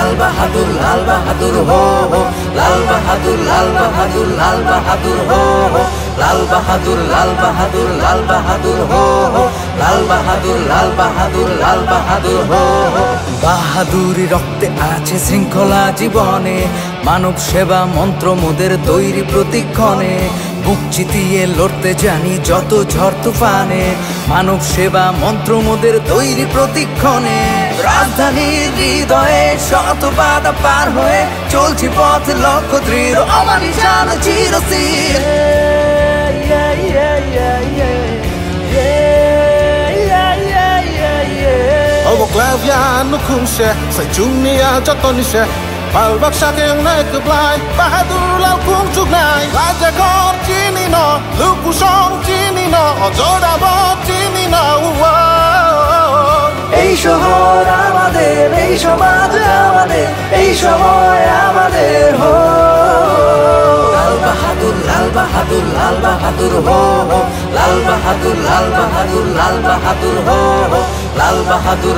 বাহাদুর হো হো, লাল বাহাদুর হো হো, লাল বাহাদুর হো হো, লাল বাহাদুর হো হো। বাহাদুরি রক্তে আছে, শৃঙ্খলা জীবনে, মানব সেবা মন্ত্র মোদের তৈরি প্রতিক্ষণে। বুক চিতিয়ে লড়তে জানি যত ঝড় তুফানে, মানব সেবা মন্ত্র মোদের তৈরি প্রতিক্ষণে। রাজধানীর হৃদয়ে শত বাধা পার হয়ে চলছি পথ লক্ষ্য দৃঢ়, আমার নিশান চিরস্থির। Klavian kunse sai chungnia jotonishe balbak sakeng naik ke blai bahadur lau kung chugnai raja kor chini no luku song chini no ojoda bo chini no এই শহর আমাদের, এই সমাজ আমাদের, এই সময় আমাদের হো। লাল বাহাদুর হো হো, লাল বাহাদুর হো হো, লাল বাহাদুর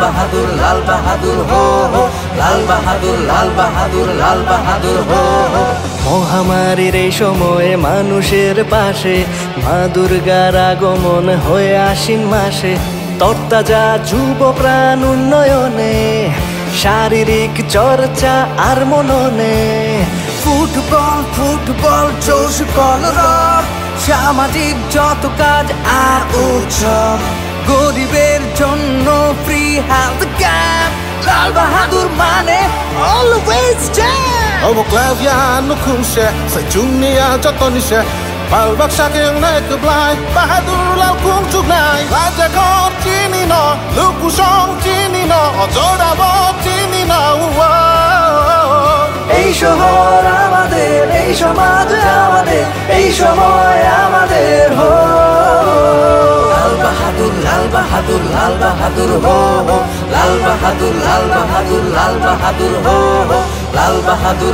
হো হো, লাল বাহাদুর হো হো। মহামারীর এই সময়ে মানুষের পাশে মা দুর্গার আগমন হয়ে আশ্বিন মাসে। তরতাজা যুব প্রাণ উন্নয়নে, শারীরিক চর্চা আর মননে। ফুটবল জোশ কলরব, সামাজিক যত কাজ আর উৎসব, গরিবের জন্য free health camp. Lal Bahadur মানে always jam. Klavian kunse sai chungnia jotonishe balbak sakeng naik ke blai bahadur lau kung chugnai raja kor chini no luku song chini no ojoda bo chini no এই শহর আমাদের, এই সমাজ আমাদের, এই সময় আমাদের হো। লাল বাহাদুর হো হো, লাল বাহাদুর হো হো, লাল বাহাদুর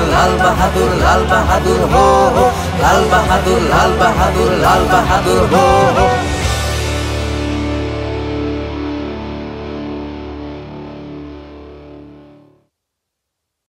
হো হো, লাল বাহাদুর হো হো।